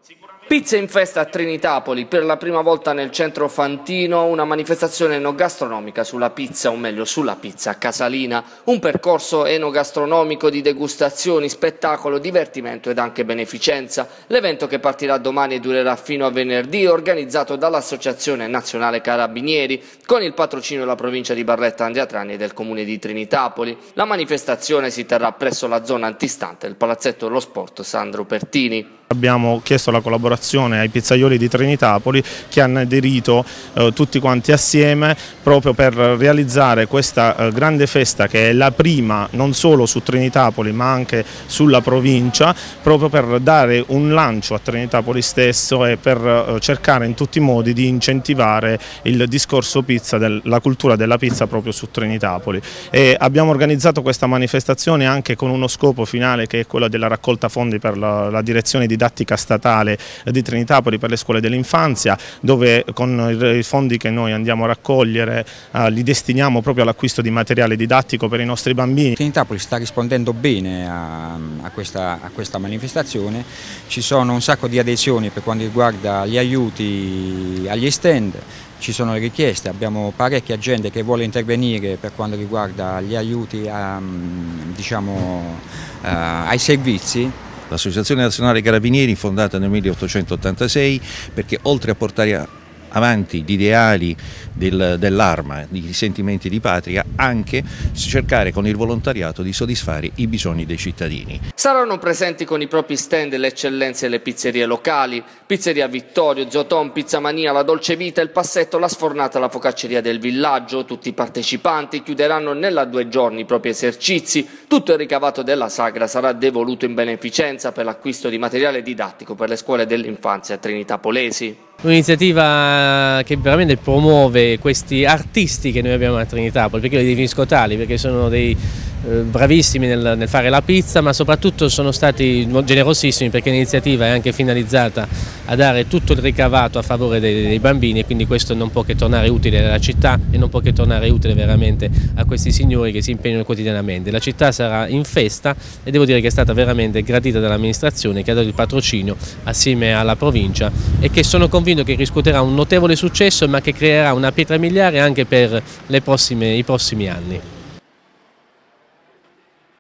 Pizza in festa a Trinitapoli, per la prima volta nel centro fantino una manifestazione enogastronomica sulla pizza, o meglio sulla pizza casalina, un percorso enogastronomico di degustazioni, spettacolo, divertimento ed anche beneficenza. L'evento, che partirà domani e durerà fino a venerdì, è organizzato dall'Associazione Nazionale Carabinieri con il patrocinio della provincia di Barletta Andria-Trani e del comune di Trinitapoli. La manifestazione si terrà presso la zona antistante del Palazzetto dello Sport Sandro Pertini. Abbiamo chiesto la collaborazione ai pizzaioli di Trinitapoli, che hanno aderito tutti quanti assieme proprio per realizzare questa grande festa, che è la prima non solo su Trinitapoli ma anche sulla provincia, proprio per dare un lancio a Trinitapoli stesso e per cercare in tutti i modi di incentivare il discorso pizza, la cultura della pizza proprio su Trinitapoli. E abbiamo organizzato questa manifestazione anche con uno scopo finale, che è quello della raccolta fondi per la direzione didattica statale di Trinitapoli per le scuole dell'infanzia, dove con i fondi che noi andiamo a raccogliere li destiniamo proprio all'acquisto di materiale didattico per i nostri bambini. Trinitapoli sta rispondendo bene a questa manifestazione, ci sono un sacco di adesioni per quanto riguarda gli aiuti agli stand, ci sono le richieste, abbiamo parecchia gente che vuole intervenire per quanto riguarda gli aiuti ai servizi. L'Associazione Nazionale Carabinieri, fondata nel 1886, perché oltre a portare avanti gli ideali dell'arma, di sentimenti di patria, anche cercare con il volontariato di soddisfare i bisogni dei cittadini. Saranno presenti con i propri stand le eccellenze e le pizzerie locali: Pizzeria Vittorio, Zoton, Pizzamania, La Dolce Vita, Il Passetto, La Sfornata, la Focacceria del Villaggio. Tutti i partecipanti chiuderanno nella 2 giorni i propri esercizi. Tutto il ricavato della sagra sarà devoluto in beneficenza per l'acquisto di materiale didattico per le scuole dell'infanzia trinitapolesi. Un'iniziativa che veramente promuove questi artisti che noi abbiamo a Trinitapoli, perché io li definisco tali, perché sono dei bravissimi nel fare la pizza, ma soprattutto sono stati generosissimi, perché l'iniziativa è anche finalizzata a dare tutto il ricavato a favore dei bambini, e quindi questo non può che tornare utile alla città e non può che tornare utile veramente a questi signori che si impegnano quotidianamente. La città sarà in festa e devo dire che è stata veramente gradita dall'amministrazione, che ha dato il patrocinio assieme alla provincia, e che sono convinto che riscuoterà un notevole successo, ma che creerà una pietra miliare anche per i prossimi anni.